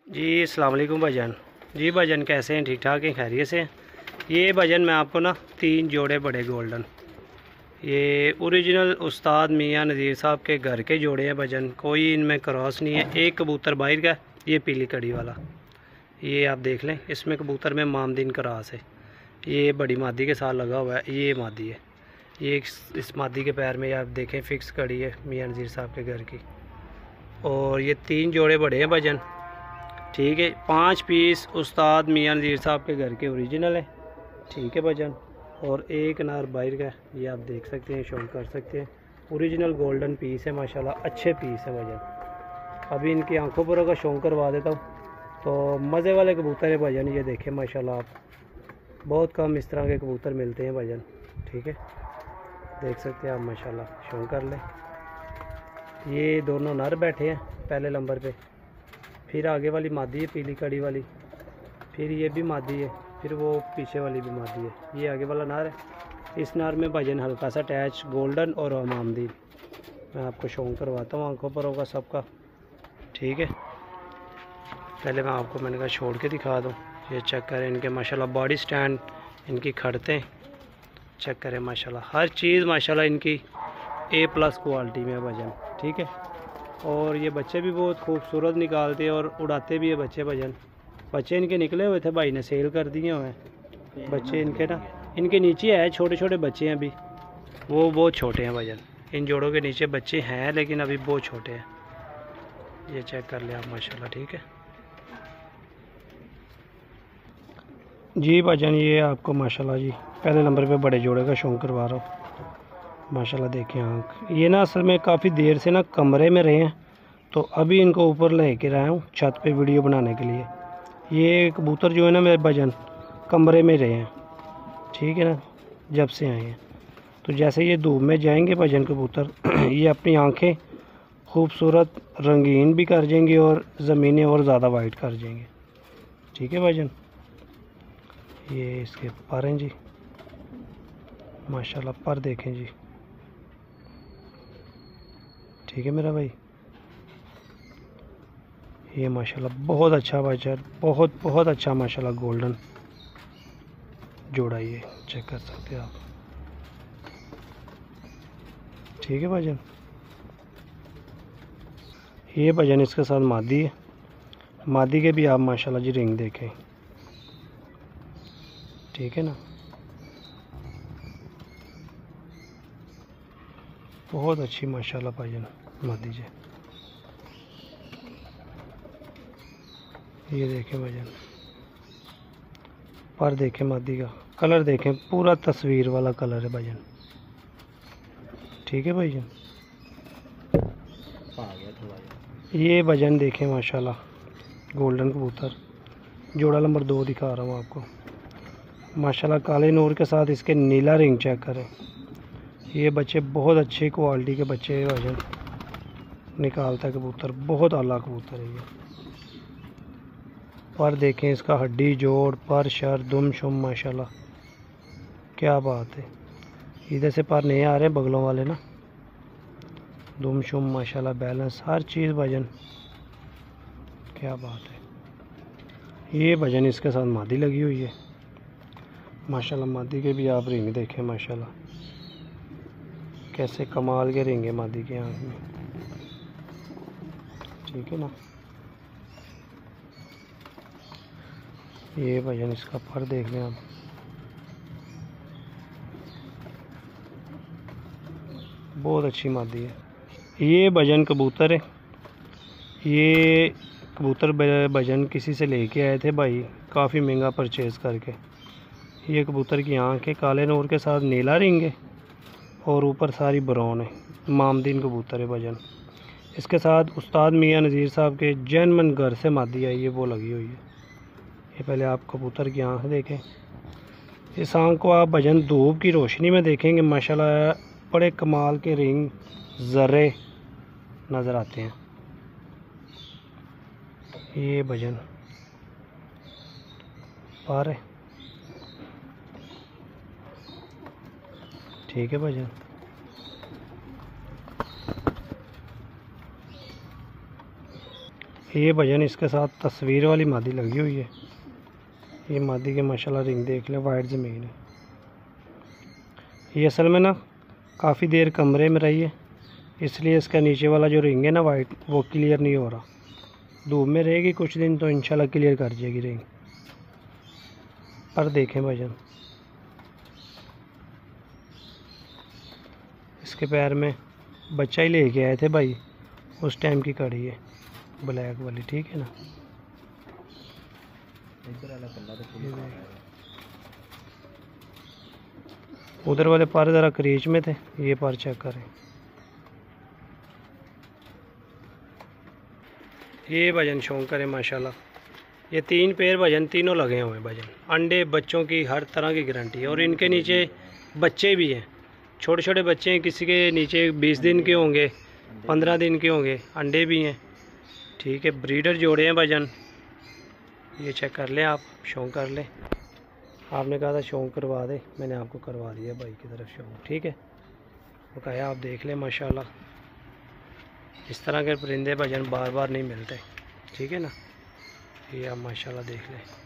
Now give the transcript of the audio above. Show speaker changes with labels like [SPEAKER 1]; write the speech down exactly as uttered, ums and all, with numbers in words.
[SPEAKER 1] जी अस्सलाम वालेकुम भाईजान। जी भाईजान कैसे हैं? ठीक ठाक हैं, खैरियत से हैं। ये भाईजान मैं आपको ना तीन जोड़े बड़े गोल्डन, ये ओरिजिनल उस्ताद मियाँ नज़ीर साहब के घर के जोड़े हैं भाईजान, कोई इनमें क्रॉस नहीं है। एक कबूतर बाहर का, ये पीली कड़ी वाला, ये आप देख लें, इसमें कबूतर में मामदीन क्रॉस है। ये बड़ी मादी के साथ लगा हुआ है, ये मादी है। ये इस मादी के पैर में आप देखें फिक्स कड़ी है मियाँ नज़ीर साहब के घर की। और ये तीन जोड़े बड़े हैं भाईजान, ठीक है। पांच पीस उस्ताद मियाँ नज़ीर साहब के घर के ओरिजिनल है, ठीक है भाईजान। और एक नार बाहर का, ये आप देख सकते हैं, शो कर सकते हैं। ओरिजिनल गोल्डन पीस है माशाल्लाह, अच्छे पीस है भाईजान। अभी इनकी आंखों पर का शौक करवा देता हूँ। तो मज़े वाले कबूतर है भाईजान, ये देखें माशाल्लाह, आप बहुत कम इस तरह के कबूतर मिलते हैं भाईजान, ठीक है। देख सकते हैं आप माशाल्लाह, शौक कर लें। ये दोनों नर बैठे हैं पहले नंबर पे, फिर आगे वाली मादी है पीली कड़ी वाली, फिर ये भी मादी है, फिर वो पीछे वाली भी मादी है। ये आगे वाला नार है। इस नार में भाईजान हल्का सा टैच गोल्डन और मामदी, मैं आपको शौक करवाता हूँ, आंखों पर होगा सबका, ठीक है। पहले मैं आपको मैंने कहा छोड़ के दिखा दूँ। ये चेक करें इनके माशाल्लाह बॉडी स्टैंड, इनकी खड़ते चेक करें माशाल्लाह, हर चीज़ माशाल्लाह इनकी ए प्लस क्वालिटी में है भाईजान, ठीक है। और ये बच्चे भी बहुत खूबसूरत निकालते हैं और उड़ाते भी है बच्चे भाईजान। बच्चे इनके निकले हुए थे, भाई ने सेल कर दिए हुए हैं बच्चे इनके ना, इनके नीचे है छोटे छोटे बच्चे हैं अभी, वो बहुत छोटे हैं भाईजान। इन जोड़ों के नीचे बच्चे हैं लेकिन अभी बहुत छोटे हैं। ये चेक कर ले आप माशाल्लाह, ठीक है जी भाईजान। ये आपको माशाल्लाह जी पहले नंबर पे बड़े जोड़े का शौक करवा रहा हूँ माशाल्लाह। देखिए आँख, ये ना असल में काफ़ी देर से ना कमरे में रहे हैं, तो अभी इनको ऊपर ले कर आया हूँ छत पे वीडियो बनाने के लिए। ये कबूतर जो है ना मेरे भाईजान कमरे में रहे हैं, ठीक है ना, जब से आए हैं। तो जैसे ये धूप में जाएंगे भाईजान कबूतर ये अपनी आंखें खूबसूरत रंगीन भी कर जाएंगे और ज़मीनें और ज़्यादा वाइट कर जाएंगे, ठीक है भाईजान। ये इसके पर हैं जी माशाल्लाह, पर देखें जी, ठीक है मेरा भाई। ये माशाल्लाह बहुत अच्छा भाईजान, बहुत बहुत अच्छा माशाल्लाह गोल्डन जोड़ा, ये चेक कर सकते हैं आप, ठीक है भाईजान। ये भाईजान इसके साथ मादी है, मादी के भी आप माशाल्लाह जी रिंग देखें, ठीक है ना, बहुत अच्छी माशाल्लाह भाईजान मादी जी। ये देखें भाईजान, पर देखें मादी का कलर, देखें पूरा तस्वीर वाला कलर है भाईजान, ठीक है भाईजान। ये भाईजान देखें माशाल्लाह गोल्डन कबूतर, जोड़ा नंबर दो दिखा रहा हूँ आपको माशाल्लाह, काले नूर के साथ इसके नीला रिंग चेक करें। ये बच्चे बहुत अच्छी क्वालिटी के बच्चे हैं भाईजान, निकालता है कबूतर, बहुत आला कबूतर है ये। पर देखें इसका हड्डी जोड़, पर शर दुम शुम माशाल्लाह, क्या बात है। इधर से पर नहीं आ रहे बगलों वाले ना, दुम शुम माशाल्लाह, बैलेंस हर चीज़ भाईजान, क्या बात है। ये भाईजान इसके साथ मादी लगी हुई है माशाल्लाह, मादी के भी आप रिंग देखें माशाल्लाह, कैसे कमाल के रिंग है मादी के आँख में, ठीक है ना। ये भाईजान इसका पर देख लें आप, बहुत अच्छी मादी है। ये भाईजान कबूतर है, ये कबूतर भाईजान किसी से लेके आए थे भाई, काफ़ी महंगा परचेज़ करके। ये कबूतर की आँख है, काले नूर के साथ नीला रिंग है और ऊपर सारी ब्राउन है, मामदीन कबूतर है भाईजान। इसके साथ उस्ताद मियाँ नज़ीर साहब के जैनमन घर से मादी आई है, वो लगी हुई है। ये पहले आप कबूतर की आँख देखें, इस आँख को आप भाईजान धूप की रोशनी में देखेंगे माशाल्लाह, बड़े कमाल के रिंग ज़र्रे नज़र आते हैं। ये भाईजान पार है, ठीक है भाईजान। ये भजन इसके साथ तस्वीर वाली मादी लगी हुई है। ये मादी के माशाल्लाह रिंग देख ले, वाइट ज़मीन है। ये असल में ना काफ़ी देर कमरे में रही है, इसलिए इसका नीचे वाला जो रिंग है ना वाइट, वो क्लियर नहीं हो रहा। धूप में रहेगी कुछ दिन तो इंशाल्लाह क्लियर कर जाएगी रिंग। पर देखें भजन, इसके पैर में बच्चा ही लेके आए थे भाई, उस टाइम की कड़ी है ब्लैक वाली, ठीक है ना। उधर वाले पर ज़रा क्रीच में थे, ये पर चेक करें। ये भजन शौक करें माशाल्लाह। ये तीन पैर भजन तीनों लगे हुए हैं भजन। अंडे बच्चों की हर तरह की गारंटी है। और इनके नीचे बच्चे भी हैं, छोटे छोटे बच्चे हैं, किसी के नीचे बीस दिन के होंगे, पंद्रह दिन के होंगे, अंडे भी हैं, ठीक है। ब्रीडर जोड़े हैं भजन, ये चेक कर लें आप, शौक कर लें। आपने कहा था शौक करवा दे, मैंने आपको करवा दिया भाई की तरफ शौक, ठीक है। वो कहा आप देख लें माशाल्लाह, इस तरह के परिंदे भजन बार बार नहीं मिलते, ठीक है ना। ये आप माशाल्लाह देख लें।